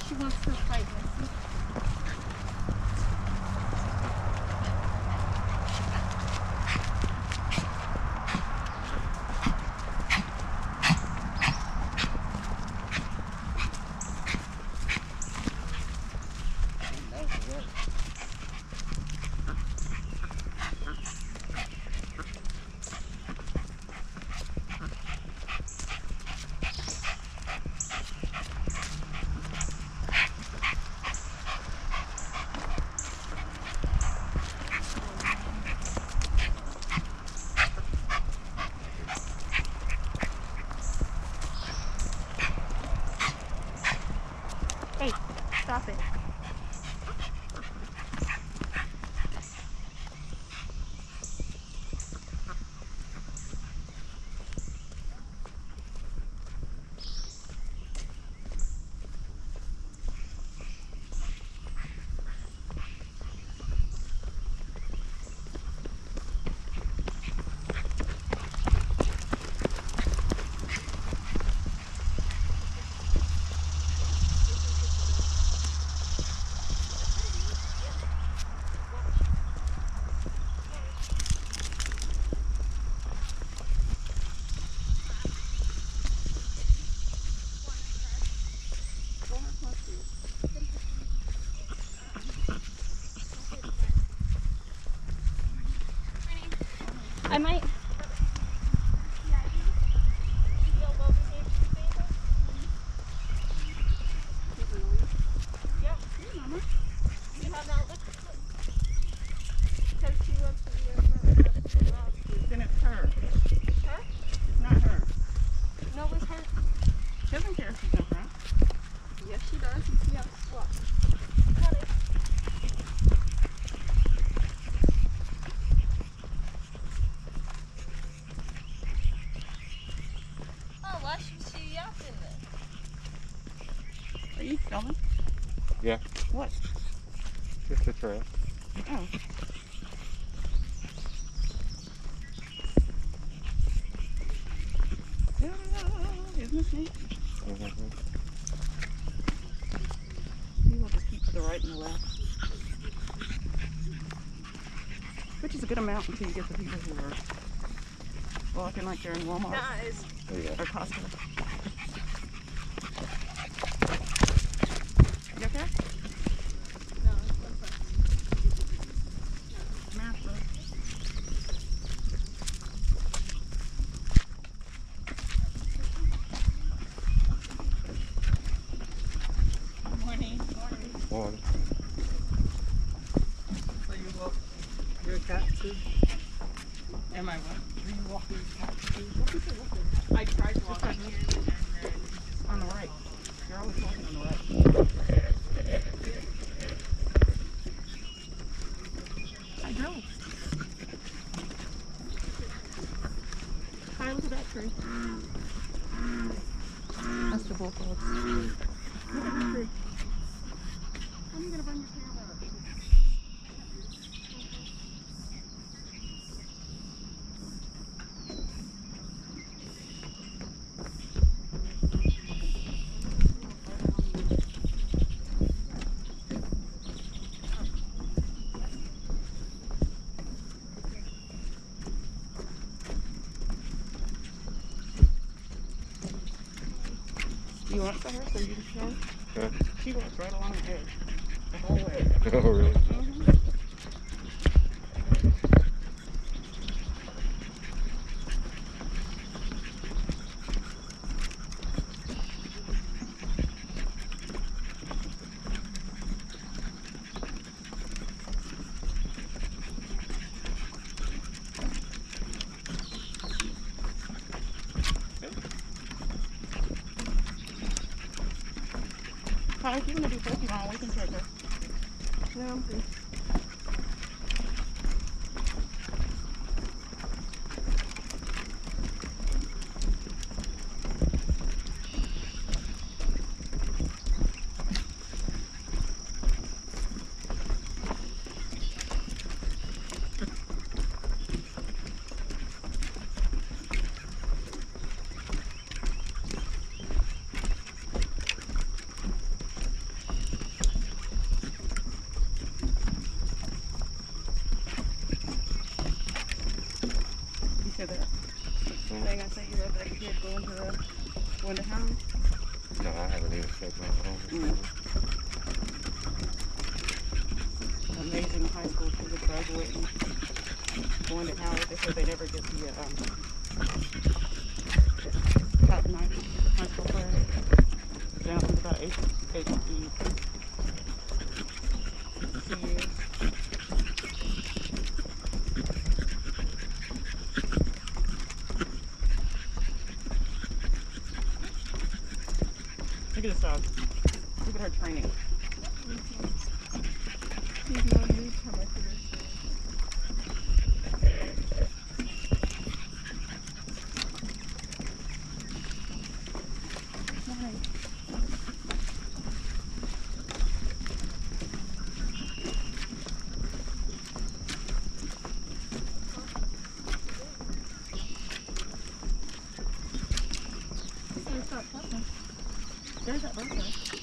she wants to fight Missy. Hey, stop it. I might. Then it's her. Her? It's not her. No, it's her. She doesn't care if she's in front. Yes, she does. You see how swap. Oh, why should she up in there? Are you filming? Yeah. What? Just the trail. Oh. Isn't this neat? We will just keep to the right and the left. Which is a good amount until you get the people who are walking like they're in Walmart Guys. Yeah. or Costco. You okay? No, it's fine. Martha. Good morning. Morning. So you walk your cat too? Am I what? Are you walking your cat too? I tried walking on the right. You're always walking on the right. I drove. Hi, look at that tree. That's the bullfrogs. Look at that tree. When are you gonna bring your camera? You want it for her so you can show her? Yeah. She walks right along the edge the whole way. Oh, really? Mm-hmm. Hi, if you want to do Pokemon, we can take her. No, I'm good. Going to Howard? No, I haven't even checked my phone. Amazing high school students graduating. Going to Howard. They said they never get the top 9 high school class. Down to about 8 years. Look at this dog. Look at her training. He's no newcomer to this thing. There's that birthday.